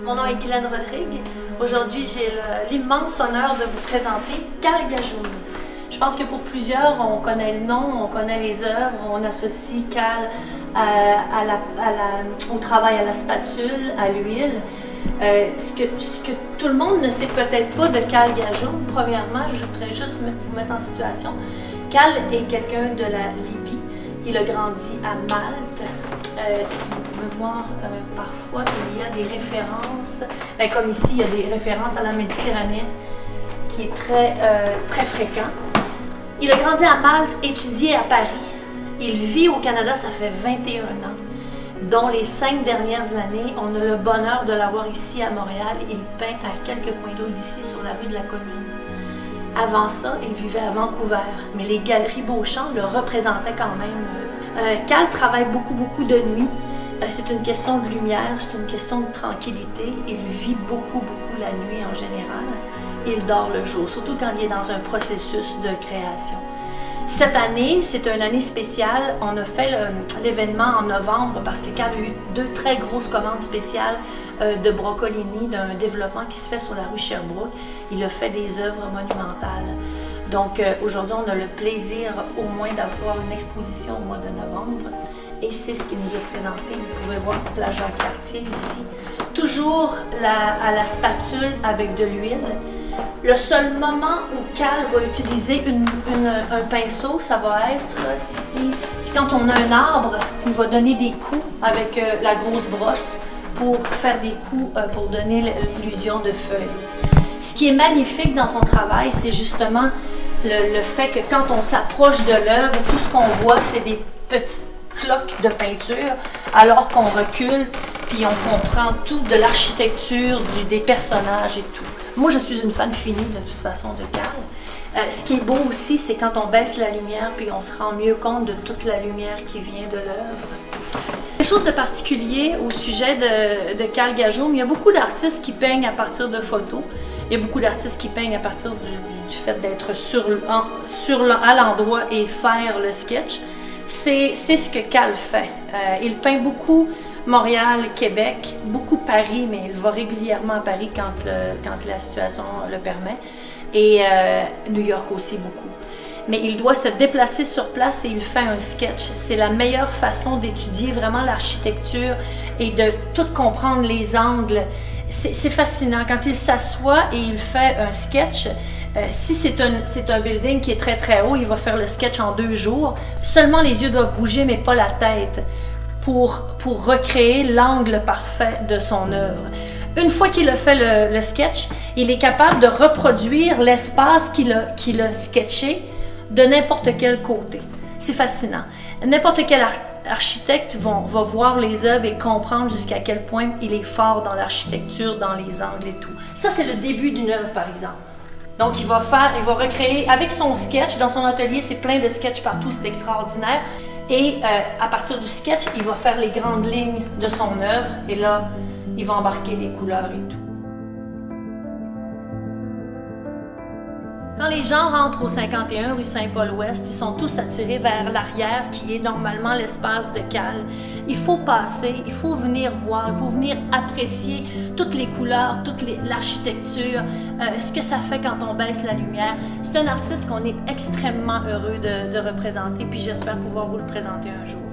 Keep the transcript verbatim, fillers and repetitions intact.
Mon nom est Guylaine Rodrigue. Aujourd'hui, j'ai l'immense honneur de vous présenter Cal Gajoum. Je pense que pour plusieurs, on connaît le nom, on connaît les œuvres, on associe Cal à, à la, à la, au travail à la spatule, à l'huile. Euh, ce, que, ce que tout le monde ne sait peut-être pas de Cal Gajoum, premièrement, je voudrais juste vous mettre en situation. Cal est quelqu'un de la Libye. Il a grandi à Malte. Euh, si vous pouvez voir, euh, parfois, il y a des références, ben, comme ici, il y a des références à la Méditerranée, qui est très, euh, très fréquent. Il a grandi à Malte, étudié à Paris. Il vit au Canada, ça fait vingt et un ans, dont les cinq dernières années, on a le bonheur de l'avoir ici à Montréal. Il peint à quelques points d'eau d'ici, sur la rue de la Commune. Avant ça, il vivait à Vancouver, mais les Galeries Beauchamp le représentaient quand même. Euh, Cal travaille beaucoup, beaucoup de nuit. Euh, c'est une question de lumière, c'est une question de tranquillité. Il vit beaucoup, beaucoup la nuit en général. Il dort le jour, surtout quand il est dans un processus de création. Cette année, c'est une année spéciale. On a fait l'événement en novembre parce que Cal a eu deux très grosses commandes spéciales euh, de Broccolini, d'un développement qui se fait sur la rue Sherbrooke. Il a fait des œuvres monumentales. Donc euh, aujourd'hui, on a le plaisir au moins d'avoir une exposition au mois de novembre. Et c'est ce qu'il nous a présenté. Vous pouvez voir la Jacques-Cartier ici. Toujours la, à la spatule avec de l'huile. Le seul moment où Cal va utiliser une, une, un pinceau, ça va être si, quand on a un arbre, il va donner des coups avec euh, la grosse brosse pour faire des coups, euh, pour donner l'illusion de feuilles. Ce qui est magnifique dans son travail, c'est justement le, le fait que quand on s'approche de l'œuvre, tout ce qu'on voit, c'est des petites cloques de peinture, alors qu'on recule, puis on comprend tout de l'architecture, des personnages et tout. Moi, je suis une fan finie de toute façon de Cal. Euh, ce qui est beau aussi, c'est quand on baisse la lumière, puis on se rend mieux compte de toute la lumière qui vient de l'œuvre. Quelque chose de particulier au sujet de, de Cal Gajoum, il y a beaucoup d'artistes qui peignent à partir de photos. Il y a beaucoup d'artistes qui peignent à partir du, du fait d'être sur, sur, à l'endroit et faire le sketch. C'est ce que Cal fait. Euh, il peint beaucoup Montréal, Québec, beaucoup Paris, mais il va régulièrement à Paris quand, le, quand la situation le permet, et euh, New York aussi beaucoup. Mais il doit se déplacer sur place et il fait un sketch. C'est la meilleure façon d'étudier vraiment l'architecture et de tout comprendre les angles. C'est fascinant. Quand il s'assoit et il fait un sketch, euh, si c'est un, c'est un building qui est très très haut, il va faire le sketch en deux jours. Seulement les yeux doivent bouger, mais pas la tête. Pour, pour recréer l'angle parfait de son œuvre. Une fois qu'il a fait le, le sketch, il est capable de reproduire l'espace qu'il a, qu'il a sketché de n'importe quel côté. C'est fascinant. N'importe quel ar architecte va, va voir les œuvres et comprendre jusqu'à quel point il est fort dans l'architecture, dans les angles et tout. Ça, c'est le début d'une œuvre, par exemple. Donc, il va faire, il va recréer avec son sketch, dans son atelier, c'est plein de sketchs partout, c'est extraordinaire. Et euh, à partir du sketch, il va faire les grandes lignes de son œuvre et là, il va embarquer les couleurs et tout. Quand les gens rentrent au cinquante et un rue Saint-Paul-Ouest, ils sont tous attirés vers l'arrière qui est normalement l'espace de Cal. Il faut passer, il faut venir voir, il faut venir apprécier toutes les couleurs, toute l'architecture, euh, ce que ça fait quand on baisse la lumière. C'est un artiste qu'on est extrêmement heureux de, de représenter, puis j'espère pouvoir vous le présenter un jour.